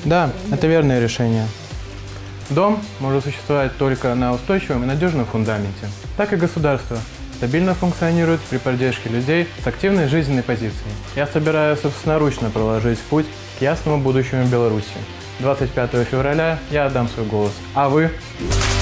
Да, это верное решение. Дом может существовать только на устойчивом и надежном фундаменте. Так и государство стабильно функционирует при поддержке людей с активной жизненной позицией. Я собираюсь собственноручно проложить путь к ясному будущему Беларуси. 25 февраля я отдам свой голос. А вы?